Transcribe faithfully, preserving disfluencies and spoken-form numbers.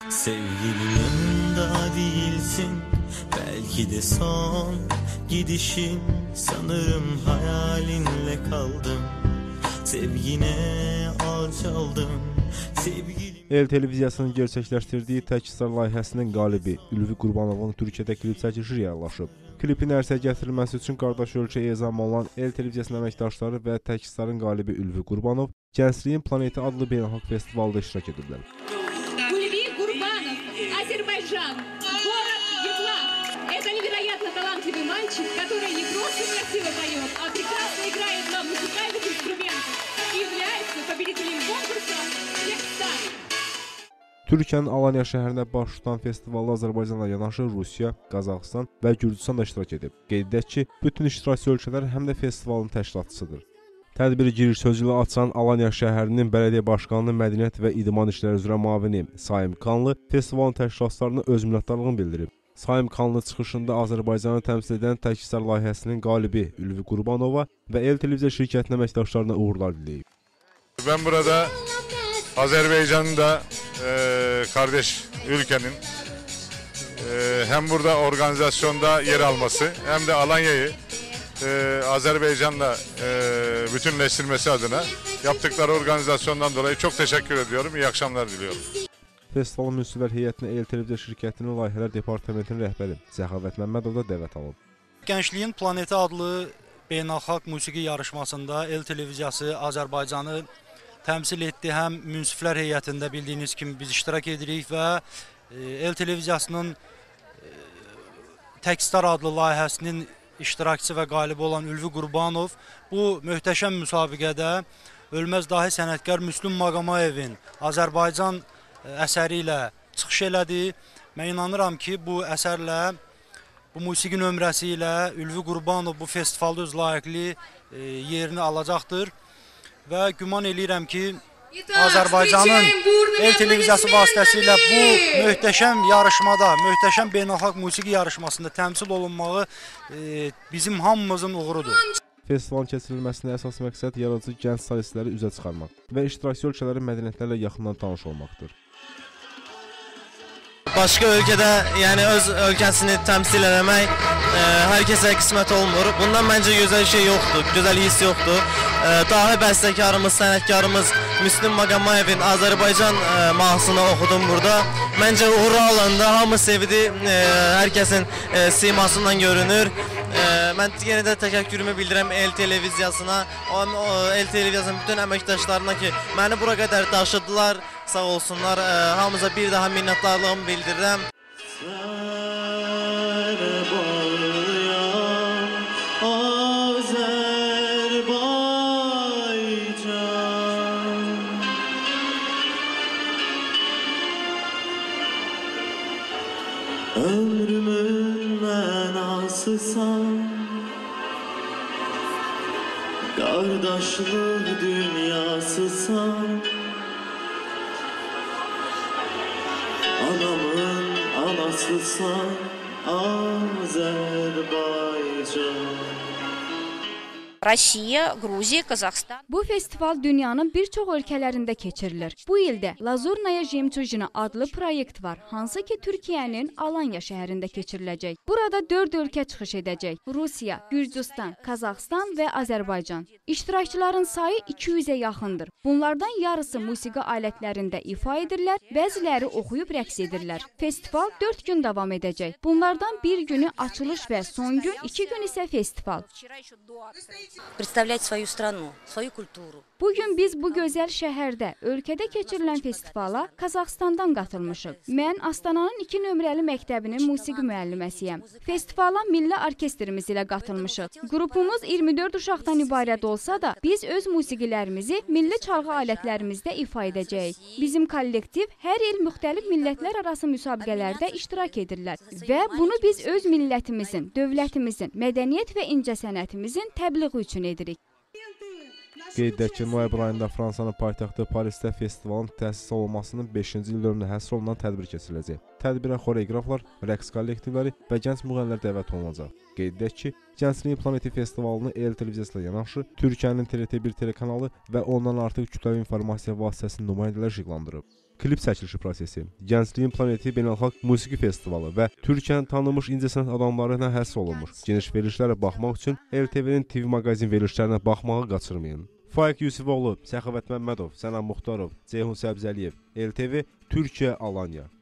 Sevgilin yanında değilsin, belki de son gidişin. Sanırım hayalinle kaldım, sevgine alçaldım. Sevgilim... El televiziyasının gerçəkləşdirdiyi Təkisar layihəsinin qalibi Ülvi Qurbanovun Türkiyədə klip çəkilişi reallaşıb. Klipin ərsəyə gətirilməsi üçün qardaş ölkə ezam olan El televiziyasının əməkdaşları və Təkisarın qalibi Ülvi Qurbanov Gəncliyin Planeti adlı beynəlxalq festivalda iştirak ediblər. Ülvi Qurbanov, Azərbaycan, город Евлах. Это невероятно талантливый мальчик, который не просто красиво поет, а прекрасно играет на музыкальных инструментах и является победителем конкурса «Текстар». Türkiyənin Alanya şəhərində baş tutan festivalda Azərbaycanla yanaşı Rusiya, Qazaxıstan və Gürcüstan da iştirak edib. Qeyd edək ki, bütün iştirakçı ölkələr həm də festivalın təşkilatçısıdır. Tədbiri giriş sözü ilə açan Alanya şəhərinin bələdiyyə başqanının mədəniyyət və idman işləri üzrə müavini Saim Kanlı festivalın təşkilatçılarına öz minnətdarlığını bildirib. Saim Kanlı çıxışında Azərbaycanı təmsil edən Təkisar layihəsinin qalibi Ülvi Qurbanova və El televiziya şirkətinin əməkdaşlarına uğurlar diləyib. Ben burada Azerbaycan'ın da e, kardeş ülkenin e, hem burada organizasyonda yer alması hem de Alanya'yı e, Azerbaycan'la e, bütünleştirmesi adına yaptıkları organizasyondan dolayı çok teşekkür ediyorum. İyi akşamlar diliyorum. Festivalın münsiflər heyətinə El televiziya şirkətinin layihələr departamentinin rəhbəri Zəxavət Məmmədov da dəvət alıb. Gəncliyin Planeti adlı beynəlxalq musiqi yarışmasında El televiziyası Azərbaycanı təmsil etdi. Həm münsiflər heyətində bildiyiniz kimi biz iştirak edirik və El televiziyasının Təkisar adlı layihəsinin iştirakçısı və qalibi olan Ülvi Qurbanov bu möhtəşəm müsabiqədə ölməz dahi sənətkar Müslüm Maqamayevin Azərbaycan əsəri ilə çıxış elədi. Mən inanıram ki, bu əsərlə, bu musiqi nömrəsi ilə Ülvi Qurbanov bu festivalda öz layiqli yerini alacaqdır. Və güman eləyirəm ki, Azərbaycanın El televiziyası vasitəsilə bu möhtəşəm yarışmada, möhtəşəm beynəlxalq musiqi yarışmasında təmsil olunmağı e, bizim hamımızın uğurudur. Festivalın keçirilməsində əsas məqsəd yaradıcı gənc solistləri üzə çıxarmaq və iştirakçı ölkələrin mədəniyyətlərlə yaxından tanış olmaqdır. Başqa ölkədə, yəni öz ölkəsini təmsil eləmək e, hər kəsə qismət olmur. Bundan məncə gözəl şey yoxdur, gözəl hiss yoxdur. E, dahi bəstəkarımız, sənətkarımız Müslüm Maqamayevin Azərbaycan e, mahnısını oxudum burada. Məncə uğurlu alanda hamı sevdi, e, hər kəsin e, simasından görünür. E, mən yenə də təşəkkürümü bildirəm El televiziyasına, o, o, El televiziyasının bütün əməkdaşlarına ki, məni bura qədər daşıdılar. Sağ olsunlar, e, hamıza bir daha minnətdarlığımı bildirirəm. Ömrümün mənasısan, qardaşlıq dünyasısan, anamın anasısan, Azərbaycan. Россия, Грузия, Казахстан. Bu festival dünyanın bir çox ölkələrində keçirilir. Bu ildə Lazurnaya Jemçujina adlı proyekt var, hansı ki Türkiyənin Alanya şəhərində keçiriləcək. Burada dörd ölkə çıxış edəcək: Rusiya, Gürcüstan, Qazaxıstan və Azərbaycan. İştirakçıların sayı iki yüzə yaxındır. Bunlardan yarısı musiqi alətlərində ifa edirlər, bəziləri oxuyub rəqs edirlər. Festival dörd gün davam edəcək. Bunlardan bir günü açılış və son gün, iki gün isə festival. Представлять свою страну, свою культуру. Bugün biz bu gözəl şəhərdə, ölkədə keçirilən festivala Qazaxıstandan qatılmışıq. Mən Astananın iki nömrəli məktəbinin musiqi müəlliməsiyəm. Festivala milli orkestrimiz ilə qatılmışıq. Qrupumuz iyirmi dörd uşaqdan ibarət olsa da, biz öz musiqilərimizi milli çalğı alətlərimizdə ifa edəcəyik. Bizim kollektiv hər il müxtəlif millətlər arası müsabiqələrdə iştirak edirlər və bunu biz öz millətimizin, dövlətimizin, mədəniyyət və incəsənətimizin təbliği üçün edirik. Qeyd edək ki, noyabr ayında Fransanın paytaxtı Parisdə festivalın təsis olunmasının beşinci il dönümünə həsr olunan tədbir keçiriləcək. Tədbirə xoreoqraflar, rəqs kollektivləri və gənc müğənnilər dəvət olunacaq. Qeyd edək ki, Gəncliyin Planeti festivalını El televiziyasıyla yanaşı Türkiyənin T R T bir telekanalı və ondan artıq kütləvi informasiya vasitəsinin nümayəndələr işıqlandırıb. klip çəkilişi prosesi, Gəncliyin Planeti Beynəlxalq Musiqi Festivalı və Türkiyənin tanınmış incəsənət adamları ilə həsr olunmuş geniş verilişlərə baxmaq üçün L T V-nin T V maqazin verilişlərinə baxmağı qaçırmayın. Faiq Yusifoğlu, Səxavət Məmmədov, Sənan Muxtarov, Ceyhun Səbzəliyev, L T V, Türkiyə, Alanya.